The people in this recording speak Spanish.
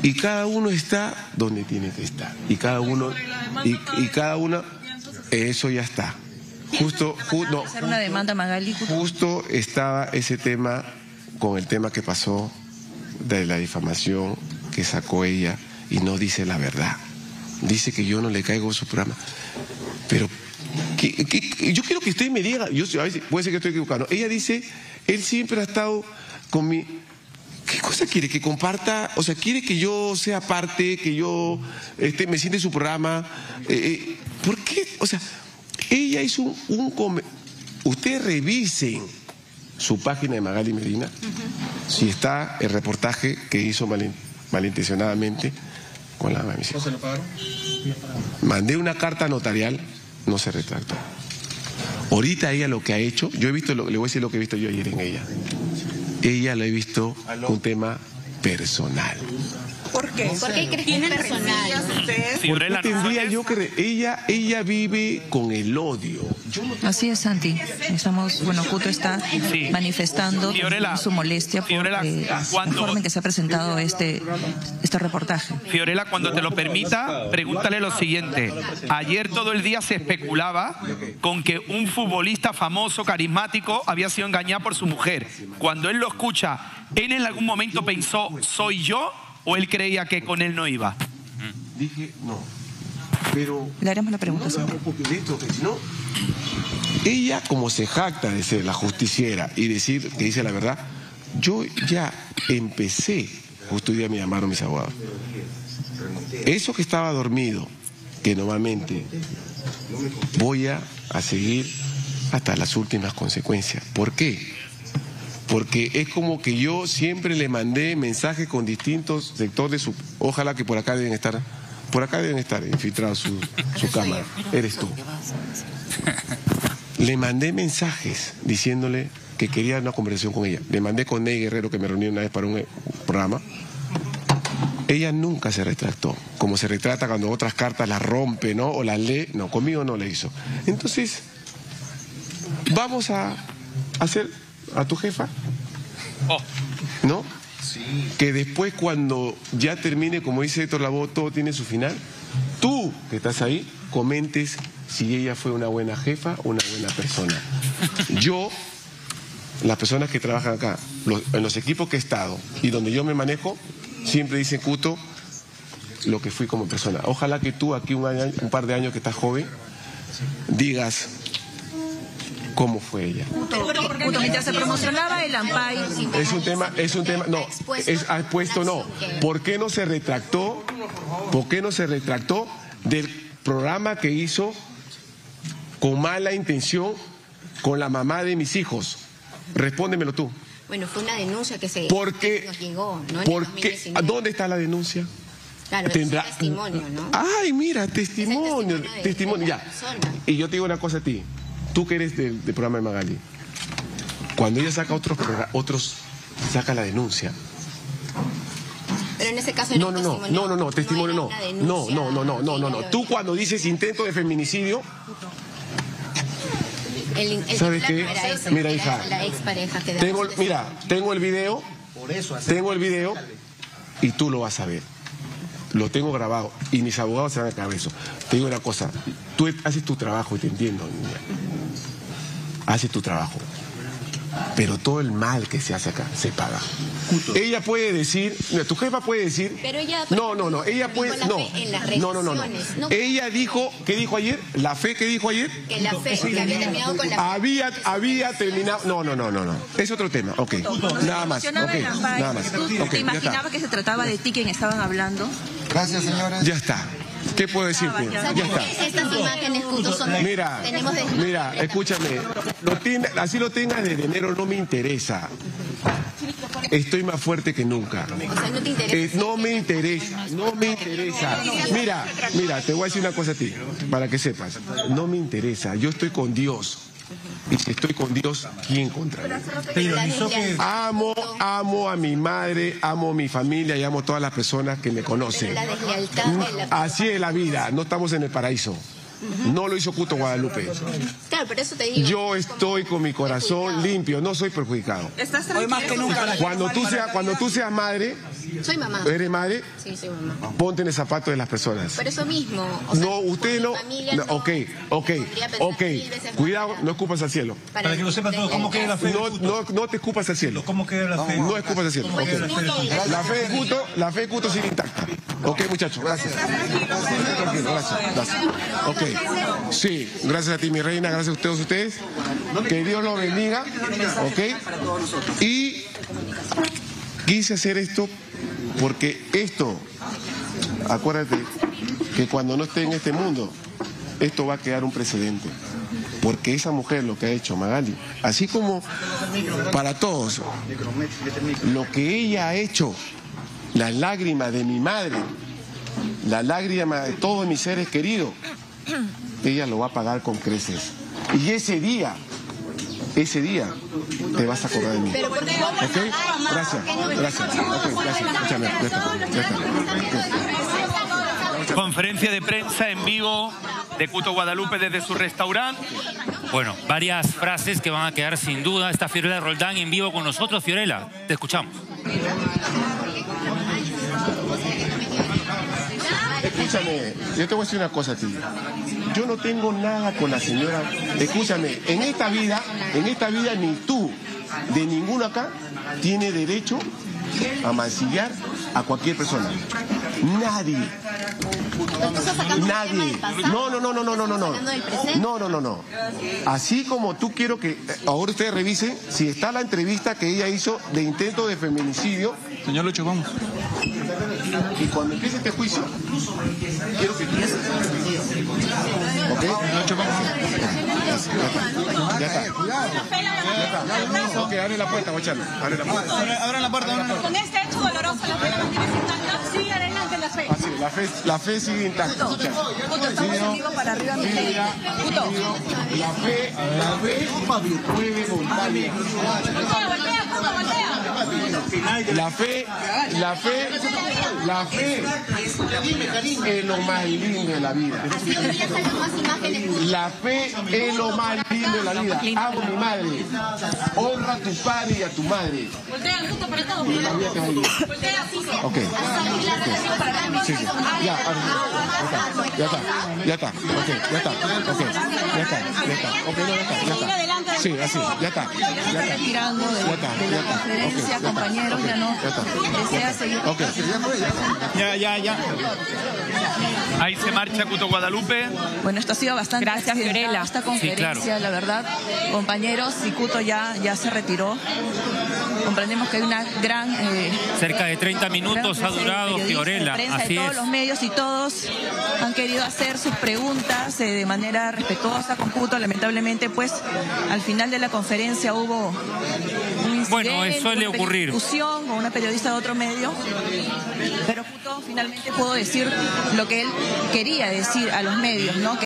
Y cada uno está donde tiene que estar. Y cada uno, eso ya está. Hacer una demanda, Magali. Justo estaba ese tema con el tema que pasó de la difamación que sacó ella y no dice la verdad. Dice que yo no le caigo a su programa. Pero yo quiero que usted me diga, a veces puede ser que estoy equivocado. Ella dice, él siempre ha estado con mi... ¿Qué cosa quiere? ¿Que comparta? O sea, ¿quiere que yo sea parte, que yo me siente en su programa? ¿Por qué? O sea, ella hizo ustedes revisen su página de Magali Medina, si está el reportaje que hizo malintencionadamente con la mamá. ¿No se lo pagaron? Mandé una carta notarial, no se retractó. Ahorita ella lo que ha hecho, yo he visto, le voy a decir lo que he visto yo ayer en ella. Ella lo he visto un tema personal. ¿Por qué? ¿Por qué crees que es personal? Porque tendría yo que... Ella vive con el odio. Así es, Santi. Estamos, Cuto está manifestando su molestia por la forma en que se ha presentado este reportaje. Fiorella, cuando te lo permita, pregúntale lo siguiente. Ayer todo el día se especulaba con que un futbolista famoso, carismático, había sido engañado por su mujer. Cuando él lo escucha, ¿él en algún momento pensó, soy yo? ¿O él creía que con él no iba? Dije, no. Pero... Le haremos la pregunta, señor. ¿No? Ella, como se jacta de ser la justiciera y decir que dice la verdad, yo ya empecé, justo hoy día me llamaron mis abogados, eso que estaba dormido, que normalmente voy a seguir hasta las últimas consecuencias. ¿Por qué? Porque es como que yo siempre le mandé mensajes con distintos sectores de su... Ojalá que por acá deben estar infiltrados su cámara. Eres tú. Le mandé mensajes diciéndole que quería una conversación con ella. Le mandé con Ney Guerrero, que me reuní una vez para un programa. Ella nunca se retractó, como se retrata cuando otras cartas las rompe, ¿no? O las lee. No, conmigo no le hizo. Entonces, vamos a hacer... a tu jefa, ¿no? Que después cuando ya termine, como dice Héctor Lavoe, todo tiene su final, tú que estás ahí, comentes si ella fue una buena jefa o una buena persona. Yo, las personas que trabajan acá, en los equipos que he estado y donde yo me manejo, siempre dicen, Cuto, lo que fui como persona. Ojalá que tú aquí un par de años que estás joven, digas cómo fue ella. Mientras se promocionaba el AMPAI... Es un tema, no, ha expuesto no. ¿Por qué no se retractó? ¿Por qué no se retractó del programa que hizo con mala intención con la mamá de mis hijos? Respóndemelo tú. Bueno, fue una denuncia que nos llegó, ¿no? Porque, ¿dónde está la denuncia? Claro, tendrá testimonio, ¿no? Ay, mira, testimonio, ya. Y yo te digo una cosa a ti. Tú que eres del programa de Magali, cuando ella saca otros saca la denuncia. Pero en ese caso no, testimonio no. Tú cuando dices intento de feminicidio, ¿sabes qué? Mira, hija, la expareja que tengo el video, y tú lo vas a ver. Lo tengo grabado y mis abogados se van a acabar eso. Te digo una cosa, tú haces tu trabajo y te entiendo, niña. Haces tu trabajo. Pero todo el mal que se hace acá se paga. Ella puede decir, tu jefa puede decir. Pero ella ella puede, no. Ella dijo, ¿qué dijo ayer? La fe que dijo ayer. Que la fe, que había terminado con la fe. Había terminado. No. Es otro tema. Ok. Nada más. ¿Te imaginabas que se trataba de ti quien estaban hablando? Gracias, señores. Ya está. ¿Qué puedo decirte? Ya está. Estas imágenes, Cuto, son... Mira, escúchame. Así lo tengas desde enero, no me interesa. Estoy más fuerte que nunca. O sea, ¿no te interesa? No me interesa. Mira, te voy a decir una cosa a ti, para que sepas. No me interesa. Yo estoy con Dios. Y si estoy con Dios, ¿quién contra mí? Amo a mi madre, amo a mi familia y amo a todas las personas que me conocen. Así es la vida, no estamos en el paraíso. No lo hizo Cuto Guadalupe. Claro, pero eso te digo. Yo estoy con mi corazón limpio, no soy perjudicado. Hoy más que nunca. Cuando tú seas madre, Soy mamá. ¿Eres madre? Sí, soy mamá. Ponte en el zapato de las personas. Por eso mismo. O sea, No, usted no. Ok. Cuidado, no escupas al cielo. Para que lo sepan todos, ¿cómo queda la fe? No te escupas al cielo. ¿Cómo queda la fe? No escupas al cielo. Okay. La fe de Cuto sigue intacta. Ok, muchachos, gracias. Tranquilo, gracias. Ok. Sí, gracias a ti, mi reina, gracias a todos ustedes. Que Dios los bendiga. Ok. Y quise hacer esto porque esto, acuérdate que cuando no esté en este mundo, esto va a quedar un precedente. Porque esa mujer lo que ha hecho, Magali, así como para todos, lo que ella ha hecho, las lágrimas de mi madre, las lágrimas de todos mis seres queridos, ella lo va a pagar con creces. Y ese día te vas a acordar de mí. ¿Ok? Gracias. Ok, gracias. Escúchame, ya está. Conferencia de prensa en vivo de Cuto Guadalupe desde su restaurante. Bueno, varias frases que van a quedar sin duda. Está Fiorella Roldán en vivo con nosotros. Fiorella, te escuchamos. Escúchame, yo te voy a decir una cosa a ti. Yo no tengo nada con la señora. Escúchame, en esta vida ni tú, de ninguno acá, tiene derecho a mancillar a cualquier persona. Nadie. No. Así como tú quiero que ahora ustedes revisen si está la entrevista que ella hizo de intento de feminicidio. Señor Lucho, vamos. Y cuando empiece este juicio, quiero que empiece. ¿Ok? Lucho, vamos. Ya está. Ok, abre la puerta, guachalo. Abre la puerta. Abran la puerta. Con este hecho doloroso, la fe la mantienes intacta. Sigue adelante la fe. Así, la fe sigue intacta. Puto, estamos en vivo para arriba. Puto. La fe puede voltar. Voltea. La fe es lo más lindo de la vida. La fe es lo más lindo de la vida. Amo a mi madre. Honra a tu padre y a tu madre. Voltea, justo para todo. La vida te va a ir. Voltea, sí. Ok. Sí. Ya está. Ok, ya está. Sí, así, ya está. Se está retirando de la conferencia, compañeros, ya no desea seguir. Ok. Ya. Ahí se marcha Cuto Guadalupe. Bueno, esto ha sido bastante Gracias, Fiorella. esta conferencia, Sí, claro. la verdad. Compañeros, si Cuto ya se retiró, comprendemos que hay una gran... Cerca de 30 minutos ha durado Fiorella, así todos es. los medios y todos han querido hacer sus preguntas de manera respetuosa con Cuto. Lamentablemente, pues, al final de la conferencia hubo un incidente, Bueno, suele ocurrir. Una discusión con una periodista de otro medio, pero Cuto finalmente pudo decir lo que él quería decir a los medios, ¿no?